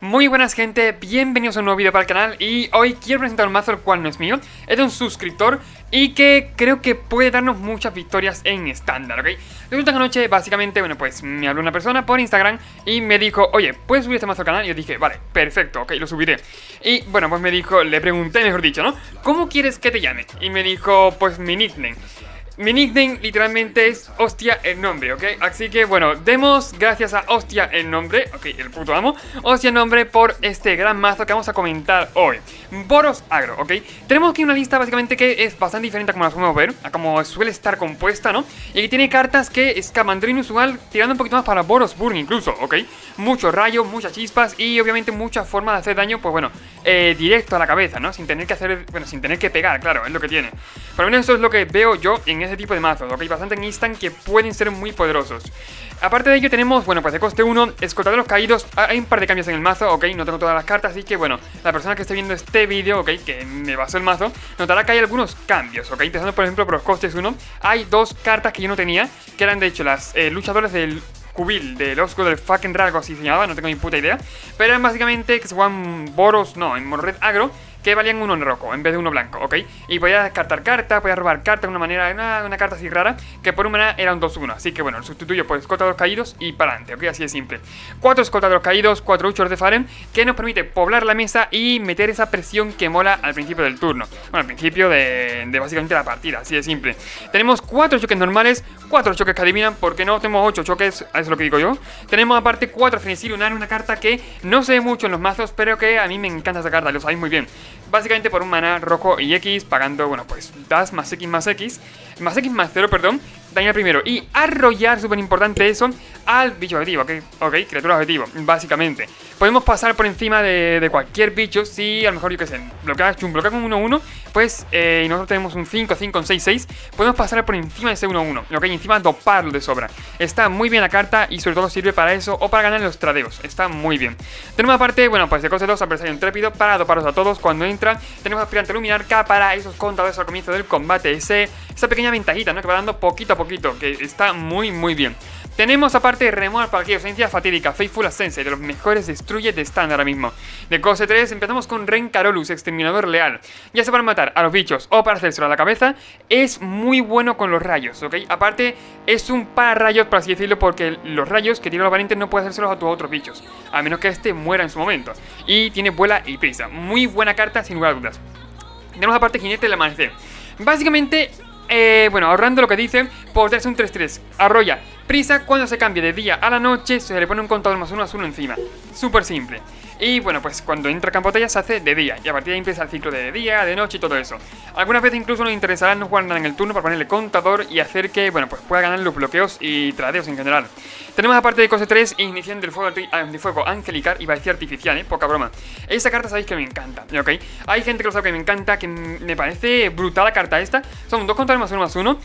Muy buenas gente, bienvenidos a un nuevo vídeo para el canal. Y hoy quiero presentar un mazo el cual no es mío, es de un suscriptor y que creo que puede darnos muchas victorias en estándar, ¿ok? Resulta que anoche básicamente, bueno, pues me habló una persona por Instagram y me dijo, oye, ¿puedes subir este mazo al canal? Y yo dije, vale, perfecto, ok, lo subiré. Y bueno, pues me dijo, le pregunté, mejor dicho, ¿no? ¿Cómo quieres que te llame? Y me dijo, pues mi nickname. Mi nickname literalmente es Hostia el Nombre, ¿ok? Así que bueno, demos gracias a Hostia el Nombre, ok, el puto amo, Hostia el Nombre por este gran mazo que vamos a comentar hoy. Boros Agro, ¿ok? Tenemos aquí una lista básicamente que es bastante diferente a como la podemos ver, a como suele estar compuesta, ¿no? Y que tiene cartas que escapan de lo inusual, tirando un poquito más para Boros Burn incluso, ¿ok? Muchos rayos, muchas chispas y obviamente muchas formas de hacer daño, pues bueno, directo a la cabeza, ¿no? Sin tener que hacer, bueno, sin tener que pegar, claro, es lo que tiene. Por lo menos eso es lo que veo yo en ese tipo de mazos, ¿ok? Bastante en instant que pueden ser muy poderosos. Aparte de ello tenemos, bueno, pues de coste 1, Escolta de los Caídos. Hay un par de cambios en el mazo, ¿ok? No tengo todas las cartas, así que bueno, la persona que esté viendo este vídeo, ¿ok? Que me basó el mazo, notará que hay algunos cambios, ¿ok? Empezando por ejemplo por los costes 1, hay dos cartas que yo no tenía, que eran de hecho las luchadores del Cubil, del Osco del fucking Rasgo, así se llamaba, no tengo ni puta idea. Pero eran básicamente que se juegan Boros, no, en Mono Red Agro, que valían uno en rojo en vez de uno blanco, ¿ok? Y podía descartar carta, podía robar carta de una manera, una carta así rara, que por una era un 2-1. Así que bueno, lo sustituyo por Escolta de los Caídos y para adelante, ¿ok? Así de simple. 4 Escolta de los Caídos, 4 Huchos de Fallen, que nos permite poblar la mesa y meter esa presión que mola al principio del turno. Bueno, al principio de básicamente la partida, así de simple. Tenemos 4 choques normales, 4 choques que adivinan, ¿por qué no? Tenemos 8 choques, eso es lo que digo yo. Tenemos aparte 4 Frenesí Lunar, una carta que no se ve mucho en los mazos, pero que a mí me encanta esa carta, lo sabéis muy bien. Básicamente por un mana rojo y X, pagando, bueno, pues das más X más X, más X más 0, perdón, daño al primero. Y arrollar, súper importante eso, al bicho objetivo, ok, criatura objetivo, básicamente. Podemos pasar por encima de cualquier bicho, si a lo mejor, yo qué sé, bloquea con 1-1, pues, y nosotros tenemos un 5-5, un 6-6, podemos pasar por encima de ese 1-1, ok, y encima doparlo de sobra. Está muy bien la carta y sobre todo sirve para eso o para ganar los tradeos, está muy bien. Tenemos aparte, bueno, pues de coste 2, adversario intrépido, para doparlos a todos cuando entran. Tenemos aspirante luminarca para esos contadores al comienzo del combate, esa pequeña ventajita, ¿no? Que va dando poquito a poquito, que está muy muy bien. Tenemos aparte Removal para aquella ausencia fatídica, Faithful Ascensor, de los mejores destruye de stand ahora mismo. De coste 3 empezamos con Rencarolus, exterminador leal. Ya sea para matar a los bichos o para hacérselo a la cabeza, es muy bueno con los rayos, ¿ok? Aparte es un para rayos, por así decirlo, porque los rayos que tiene los valientes no puede hacérselos a tus otros bichos, a menos que este muera en su momento. Y tiene vuela y prisa, muy buena carta sin lugar a dudas. Tenemos aparte Jinete del Amanecer. Básicamente, bueno, ahorrando lo que dice, por darse un 3-3, arrolla prisa cuando se cambie de día a la noche, se le pone un contador +1/+1 encima. Súper simple. Y bueno, pues cuando entra campo de batalla se hace de día, y a partir de ahí empieza el ciclo de día, de noche y todo eso. Algunas veces incluso nos interesará no jugar nada en el turno para ponerle contador y hacer que, bueno, pues pueda ganar los bloqueos y tradeos en general. Tenemos aparte de coste 3, Ignición del Fuego Angelical, iba a decir artificial, poca broma. Esta carta sabéis que me encanta, ¿ok? Hay gente que lo sabe que me encanta, que me parece brutal la carta esta. Son dos contadores +1/+1,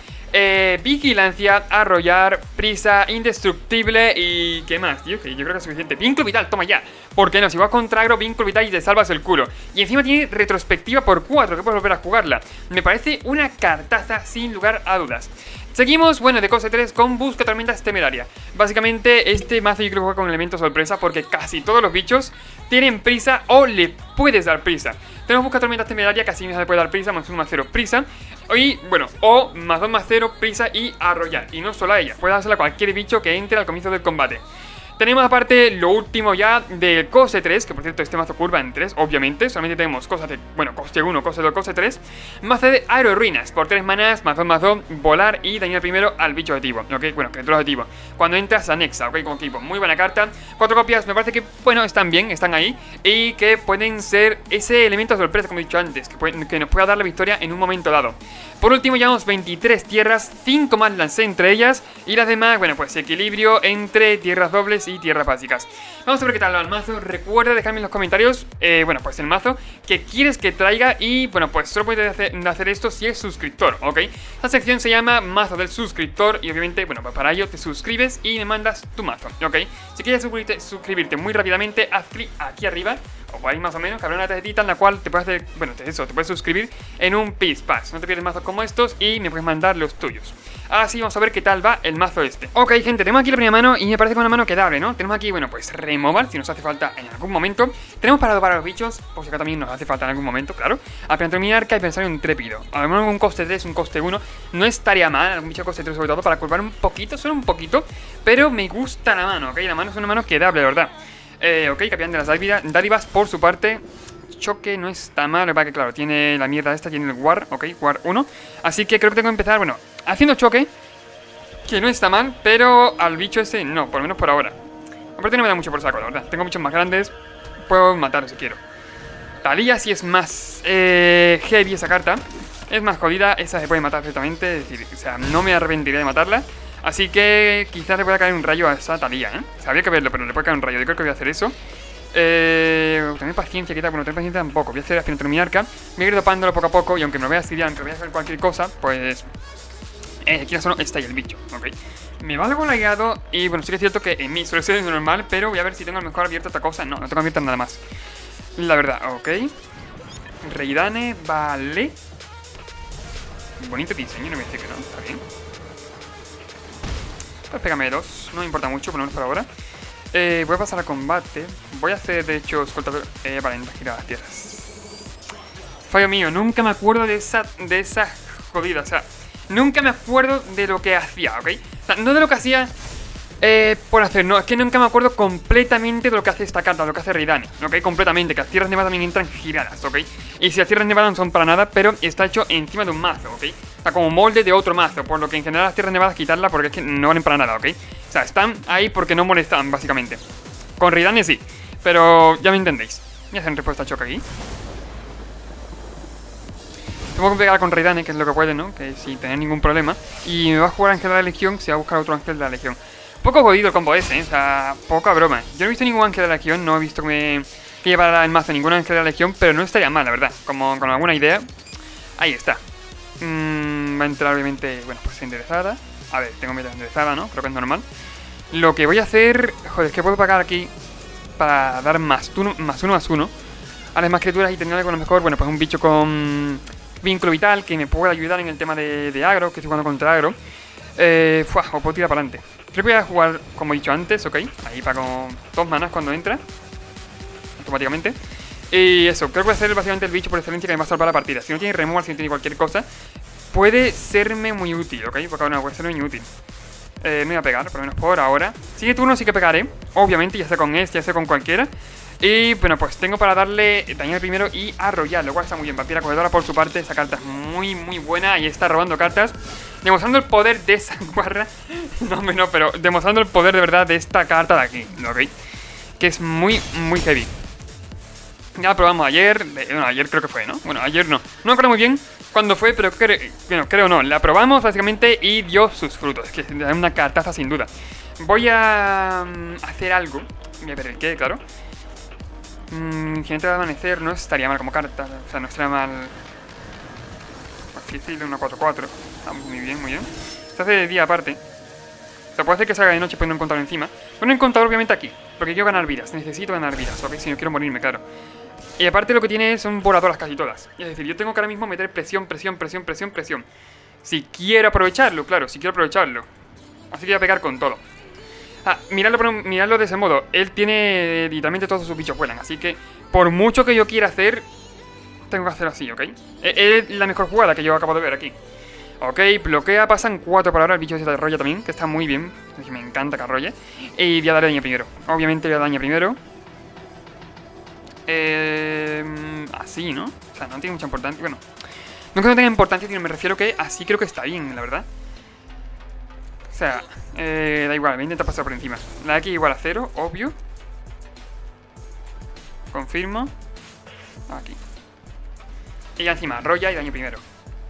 vigilancia, arrollar, prisa, indestructible y... ¿qué más, tío? Que yo creo que es suficiente. Vínculo vital, toma ya. ¿Por qué no? Si vas contra agro, vínculo vital y te salvas el culo. Y encima tiene retrospectiva por 4, que puedes volver a jugarla. Me parece una cartaza sin lugar a dudas. Seguimos, bueno, de coste 3 con Busca Tormentas Temeraria. Básicamente este mazo yo creo que juega con elemento sorpresa porque casi todos los bichos tienen prisa o le puedes dar prisa. Tenemos Busca Tormentas Temeraria, casi mismo se puede dar prisa, +1/+0 prisa. Y bueno, o +2/+0 prisa y arrollar. Y no solo a ella, puede dársela a cualquier bicho que entre al comienzo del combate. Tenemos aparte lo último ya del coste 3, que por cierto este mazo curva en 3, obviamente. Solamente tenemos cosas de, bueno, coste 1, coste 2, coste 3. Mazo de Aeroruinas, por 3 manas, +2/+2, volar y dañar primero al bicho objetivo, ok, bueno, criatura objetivo. Cuando entras anexa, ok, como equipo, muy buena carta. 4 copias, me parece que, bueno, están bien, están ahí. Y que pueden ser ese elemento sorpresa, como he dicho antes, que nos pueda dar la victoria en un momento dado. Por último llevamos 23 tierras, 5 más lancé entre ellas. Y las demás, bueno, pues equilibrio entre tierras dobles y tierras básicas. Vamos a ver qué tal va el mazo. Recuerda dejarme en los comentarios, bueno, pues el mazo que quieres que traiga. Y bueno, pues solo puedes hacer esto si es suscriptor, ¿ok? Esta sección se llama Mazo del Suscriptor. Y obviamente, bueno, pues para ello te suscribes y me mandas tu mazo, ¿ok? Si quieres suscribirte muy rápidamente, haz clic aquí arriba, o ahí más o menos, que habrá una tarjetita en la cual te puedes hacer, bueno, te puedes suscribir en un Peace Pass. No te pierdes mazos como estos y me puedes mandar los tuyos. Así vamos a ver qué tal va el mazo este. Ok, gente, tenemos aquí la primera mano y me parece que una mano quedable, ¿no? Tenemos aquí, bueno, pues removal, si nos hace falta en algún momento. Tenemos para dobar a los bichos, por si acá también nos hace falta en algún momento, claro. Al terminar arca y pensar en un trépido. A lo mejor un coste 3, un coste 1, no estaría mal, algún bicho coste 3 sobre todo para curvar un poquito, solo un poquito. Pero me gusta la mano, ¿ok? La mano es una mano quedable, ¿verdad? Ok, campeón de las dádivas por su parte. Choque no está mal, para que claro, tiene la mierda esta, tiene el War, ok, War 1. Así que creo que tengo que empezar, bueno, haciendo choque, que no está mal, pero al bicho ese no, por lo menos por ahora. Aparte no me da mucho por saco, la verdad. Tengo bichos más grandes, puedo matar si quiero. Talía sí es más heavy esa carta, es más jodida, esa se puede matar perfectamente, es decir, o sea, no me arrepentiría de matarla. Así que quizás le pueda caer un rayo a esa Talía, ¿eh? O sea, habría que verlo, pero le puede caer un rayo, yo creo que voy a hacer eso. Tener paciencia, que tal, bueno, tener paciencia tampoco. Voy a hacer aspirante arca. Voy a ir dopándolo poco a poco. Y aunque me lo vea así, aunque voy a hacer cualquier cosa, pues aquí solo está ahí el bicho, ok. Me va algo lagueado. Y bueno, sí que es cierto que en mí suele ser normal. Pero voy a ver si tengo a lo mejor abierta otra cosa. No, no tengo abierta nada más. La verdad, ok. Reidane, vale. Bonito diseño, no me dice que no, está bien. Pues pégame dos, no me importa mucho, por lo menos por ahora. Voy a pasar a combate. Voy a hacer, de hecho, escoltador. Vale, girar las tierras. Fallo mío, nunca me acuerdo de esa jodida. O sea, nunca me acuerdo de lo que hacía, ¿ok? O sea, no de lo que hacía por hacer, no. Es que nunca me acuerdo completamente de lo que hace esta carta, de lo que hace Reidane, ¿ok? Completamente, que las tierras nevadas también entran giradas, ¿ok? Y si las tierras nevadas no son para nada, pero está hecho encima de un mazo, ¿ok? O sea, como molde de otro mazo, por lo que en general las tierras nevadas quitarla porque es que no valen para nada, ¿ok? O sea, están ahí porque no molestan, básicamente. Con Reidane sí, pero ya me entendéis. Voy a hacer respuesta a choque aquí. Tengo que pegar con Reidane, que es lo que puede, ¿no? Que sin tener ningún problema. Y me va a jugar Ángel de la Legión, se va a buscar otro Ángel de la Legión. Poco jodido el combo ese, ¿eh? O sea, poca broma. Yo no he visto ningún Ángel de la Legión, no he visto que llevara el mazo ningún Ángel de la Legión, pero no estaría mal, la verdad. Como con alguna idea. Ahí está. Va a entrar obviamente, bueno, pues enderezada. A ver, tengo meta enderezada, ¿no? Creo que es normal. Lo que voy a hacer... Joder, es que puedo pagar aquí para dar más uno a las más criaturas y tener algo a lo mejor, bueno, pues un bicho con vínculo vital que me pueda ayudar en el tema de agro, que estoy jugando contra agro. O puedo tirar para adelante. Creo que voy a jugar, como he dicho antes, ok. Ahí para con 2 manas cuando entra automáticamente. Y eso, creo que voy a hacer básicamente el bicho por excelencia que me va a salvar la partida. Si no tiene removal, si no tiene cualquier cosa, puede serme muy útil, ok. Porque ahora no, puede serme muy útil. Me voy a pegar, por lo menos por ahora. Sigue turno, sí que pegaré, obviamente, ya sea con este, ya sea con cualquiera. Y bueno, pues tengo para darle daño al primero y arrollar, lo cual está muy bien. Vampira Cogedora por su parte, esa carta es muy, muy buena. Y está robando cartas, demostrando el poder de esa guarra. No, pero demostrando el poder de verdad de esta carta de aquí, ¿ok? Que es muy, muy heavy. Ya la probamos ayer, bueno, ayer creo que fue, ¿no? Bueno, ayer no me acuerdo muy bien cuándo fue, pero creo no. La probamos básicamente y dio sus frutos, que es una cartaza sin duda. Voy a hacer algo, voy a ver el qué, claro. Jinete de amanecer no estaría mal como carta, o sea, no estaría mal. Difícil, 1-4-4. Muy bien, muy bien. Se hace de día aparte. O sea, puede hacer que salga de noche poniendo un contador encima. Bueno, un contador obviamente aquí, porque quiero ganar vidas. Necesito ganar vidas, ¿ok? Si no quiero morirme, claro. Y aparte lo que tiene son voladoras casi todas. Es decir, yo tengo que ahora mismo meter presión. Si quiero aprovecharlo, claro, si quiero aprovecharlo. Así que voy a pegar con todo. Miradlo de ese modo. Él tiene literalmente todos sus bichos vuelan. Así que por mucho que yo quiera hacer, tengo que hacer así, ¿ok? Es la mejor jugada que yo acabo de ver aquí. Ok, bloquea, pasan 4 por ahora. El bicho se arrolla también, que está muy bien. Me encanta que arrolle. Y voy a darle daño primero. Obviamente voy a dar daño primero. Así, ¿no? O sea, no tiene mucha importancia. Bueno, no que no tenga importancia, sino me refiero que así creo que está bien, la verdad. O sea, da igual, voy a intentar pasar por encima. La X igual a 0, obvio. Confirmo. Aquí. Y ya encima, arrolla y daño primero.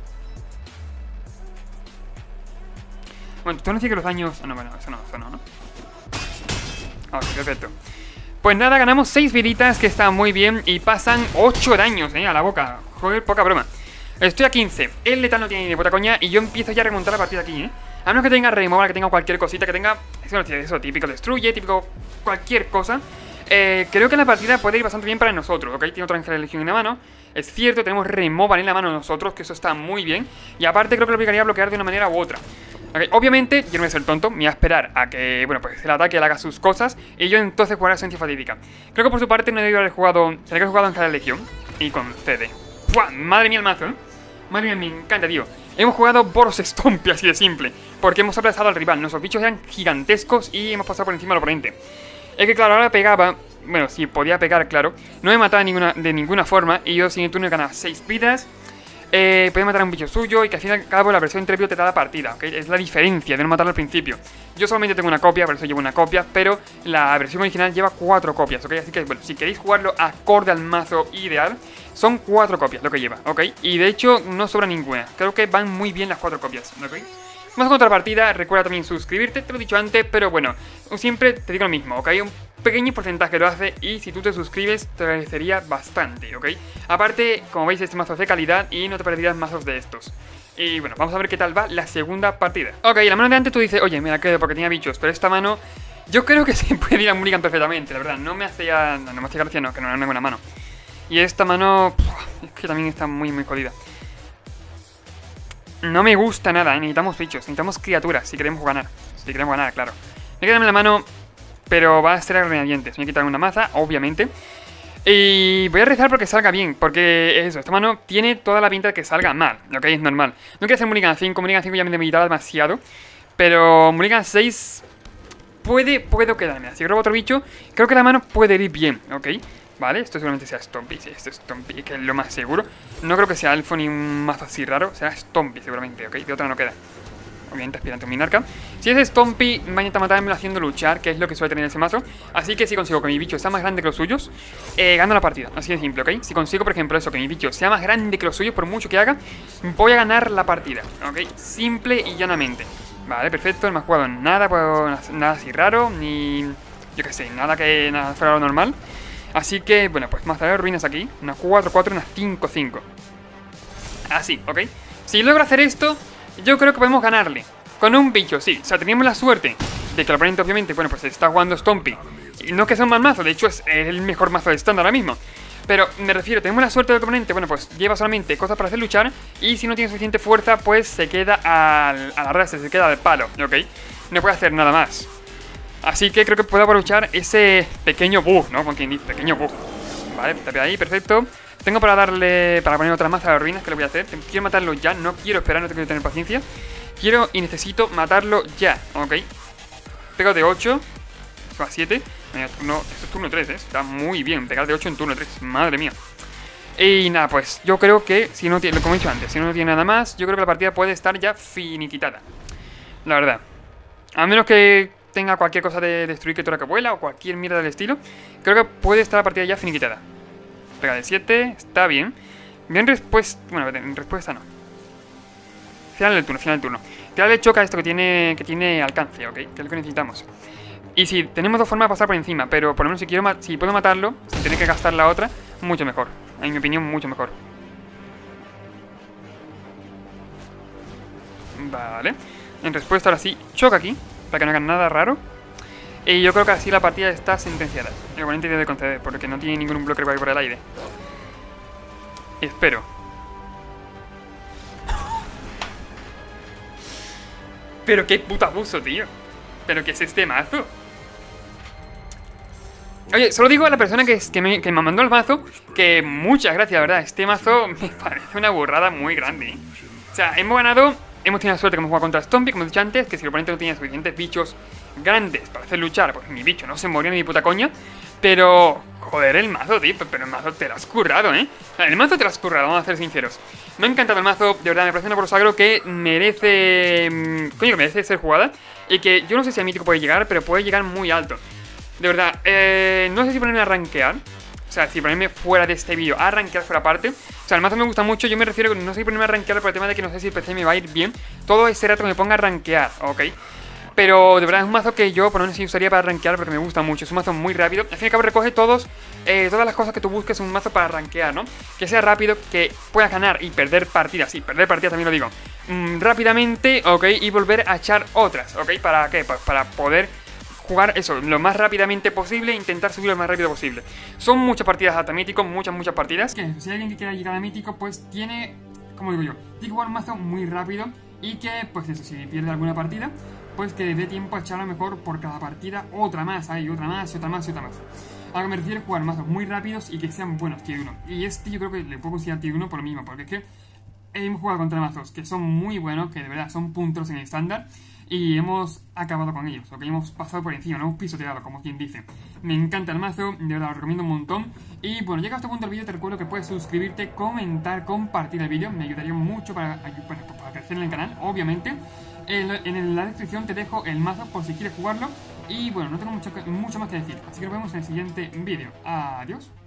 Bueno, tú no dices que los daños... Ah, no, bueno, eso no, ¿no? Ok, perfecto. Pues nada, ganamos 6 viditas, que está muy bien. Y pasan 8 daños, a la boca. Joder, poca broma. Estoy a 15. El letal no tiene ni de puta coña. Y yo empiezo ya a remontar la partida aquí, A menos que tenga removal, que tenga cualquier cosita, que tenga... Eso, típico destruye, típico cualquier cosa. Creo que la partida puede ir bastante bien para nosotros, ¿ok? Tiene otro Ángel de Legión en la mano. Es cierto, tenemos removal en la mano nosotros, que eso está muy bien. Y aparte creo que lo obligaría a bloquear de una manera u otra. Okay, obviamente yo no voy a ser tonto, me voy a esperar a que, bueno, pues el ataque le haga sus cosas y yo entonces jugaré a Esencia Fatídica. Creo que por su parte no debería haber jugado, tendría que haber jugado en cada legión y concede. ¡Pua! Madre mía el mazo, ¿eh? Madre mía, me encanta, tío. Hemos jugado Boros Stompy, así de simple, porque hemos aplazado al rival. Nuestros bichos eran gigantescos y hemos pasado por encima del oponente. Es que claro, ahora pegaba, bueno, si podía pegar, claro, no me mataba de ninguna forma y yo sin el turno ganaba 6 vidas. Podía matar a un bicho suyo y que al fin y al cabo la versión intrépido te da la partida, ¿ok? Es la diferencia de no matarlo al principio. Yo solamente tengo una copia, por eso llevo una copia, pero la versión original lleva 4 copias, ¿ok? Así que, bueno, si queréis jugarlo acorde al mazo ideal, son 4 copias lo que lleva, ¿ok? Y de hecho no sobra ninguna, creo que van muy bien las 4 copias, ¿ok? Vamos con otra partida, recuerda también suscribirte, te lo he dicho antes, pero bueno, siempre te digo lo mismo, ¿ok? Un pequeño porcentaje lo hace y si tú te suscribes te agradecería bastante, ¿ok? Aparte, como veis, este mazo es de calidad y no te perderás mazos de estos. Y bueno, vamos a ver qué tal va la segunda partida. Ok, la mano de antes tú dices, oye, me la quedo porque tenía bichos, pero esta mano yo creo que se puede ir a Mulligan perfectamente, la verdad, no me hacía gracia, no, que no era una buena mano. Y esta mano, es que también está muy jodida. No me gusta nada, necesitamos bichos, necesitamos criaturas si queremos ganar. Si queremos ganar, claro. Me quedarme la mano, pero va a ser renacientes. Me voy a quitar una maza, obviamente. Y voy a rezar porque salga bien, porque es eso, esta mano tiene toda la pinta de que salga mal, lo que es normal. No quiero hacer Mulligan 5 ya me debilitaba demasiado. Pero Mulligan 6 puedo quedarme. Si robo otro bicho, creo que la mano puede ir bien, ¿ok? Vale, esto seguramente sea Stompy, sí, esto es Stompy, que es lo más seguro. No creo que sea Elfo ni un mazo así raro, será Stompy seguramente, ¿ok? De otra no queda. Obviamente aspirante un Minarca. Si es Stompy, va a intentar matarme haciendo luchar, que es lo que suele tener ese mazo. Así que si consigo que mi bicho sea más grande que los suyos, gano la partida, así de simple, ¿ok? Si consigo, por ejemplo, eso, que mi bicho sea más grande que los suyos, por mucho que haga, voy a ganar la partida, ¿ok? Simple y llanamente. Vale, perfecto, no me ha jugado nada, nada así raro, ni... yo qué sé, nada fuera lo normal. Así que, bueno, pues más tarde ruinas aquí. Una 4-4, una 5-5. Así, ¿ok? Si logro hacer esto, yo creo que podemos ganarle. Con un bicho, sí. O sea, teníamos la suerte de que el oponente, obviamente, bueno, pues está jugando Stompy. Y no que sea un mal mazo, de hecho es el mejor mazo de estándar ahora mismo. Pero me refiero, tenemos la suerte de que el oponente, bueno, pues lleva solamente cosas para hacer luchar. Y si no tiene suficiente fuerza, pues se queda a la rasa, se queda al palo, ¿ok? No puede hacer nada más. Así que creo que puedo aprovechar ese pequeño bug, ¿no? Con quien dice, pequeño bug. Vale, tapé ahí, perfecto. Tengo para darle, para poner otra maza de ruinas, que lo voy a hacer. Quiero matarlo ya, no quiero esperar, no tengo que tener paciencia. Quiero y necesito matarlo ya, ok. Pego de 8, va a 7. Esto es turno 3, ¿eh? Está muy bien, pegar de 8 en turno 3, madre mía. Y nada, pues yo creo que, si no tiene, como he dicho antes, si no tiene nada más, yo creo que la partida puede estar ya finiquitada. La verdad. A menos que tenga cualquier cosa de destruir criatura que vuela o cualquier mierda del estilo, creo que puede estar la partida ya finiquitada. Pega de 7, está bien. Bien respuesta, bueno, en respuesta no. Final del turno. Tirarle choca a esto que tiene alcance, ¿ok? Que es lo que necesitamos. Y si tenemos dos formas de pasar por encima, pero por lo menos si puedo matarlo, sin tener que gastar la otra, mucho mejor. En mi opinión, mucho mejor. Vale. En respuesta ahora sí, choca aquí, para que no hagan nada raro. Y yo creo que así la partida está sentenciada. El oponente debe conceder, porque no tiene ningún bloque por el aire. Espero. Pero qué puto abuso, tío. Pero qué es este mazo. Oye, solo digo a la persona que me mandó el mazo que muchas gracias, la verdad. Este mazo me parece una burrada muy grande, ¿eh? O sea, hemos ganado, hemos tenido la suerte que hemos jugado contra Stompy, como he dicho antes, que si el oponente no tenía suficientes bichos grandes para hacer luchar, pues mi bicho no se moría ni de puta coña. Pero, joder, el mazo, tío, pero el mazo te lo has currado, ¿eh? El mazo te lo has currado, vamos a ser sinceros. Me ha encantado el mazo, de verdad, me parece una Borosagro que merece... coño, que merece ser jugada. Y que yo no sé si a mítico puede llegar, pero puede llegar muy alto. De verdad, no sé si ponerme a rankear. O sea, si ponerme fuera de este vídeo a rankear fuera parte. O sea, el mazo me gusta mucho, yo me refiero, no sé si ponerme a rankear por el tema de que no sé si el PC me va a ir bien. Todo ese rato que me ponga a rankear, ¿ok? Pero de verdad es un mazo que yo por lo menos sí usaría para rankear porque me gusta mucho. Es un mazo muy rápido. Al fin y al cabo recoge todas las cosas que tú busques en un mazo para rankear, ¿no? Que sea rápido, que puedas ganar y perder partidas. Sí, perder partidas también lo digo. Rápidamente, ¿ok? Y volver a echar otras, ¿ok? ¿Para qué? Pues para poder jugar eso lo más rápidamente posible e intentar subir lo más rápido posible. Son muchas partidas hasta mítico, muchas partidas. Que si hay alguien que quiera llegar a mítico, pues tiene, como digo yo, tiene que jugar un mazo muy rápido y que, pues eso, si pierde alguna partida, pues que dé tiempo a echar a lo mejor por cada partida otra más, hay otra más, y otra más, y otra más. A lo que me refiero, jugar mazos muy rápidos y que sean buenos tier 1. Y este yo creo que le puedo considerar tier 1 por lo mismo, porque es que hemos jugado contra mazos que son muy buenos, que de verdad son puntos en el estándar, y hemos acabado con ellos, o que hemos pasado por encima, no hemos pisoteado, como quien dice. Me encanta el mazo, de verdad lo recomiendo un montón. Y bueno, llega a este punto del vídeo, te recuerdo que puedes suscribirte, comentar, compartir el vídeo, me ayudaría mucho para crecer en el canal, obviamente. En la descripción te dejo el mazo por si quieres jugarlo. Y bueno, no tengo mucho más que decir, así que nos vemos en el siguiente vídeo. Adiós.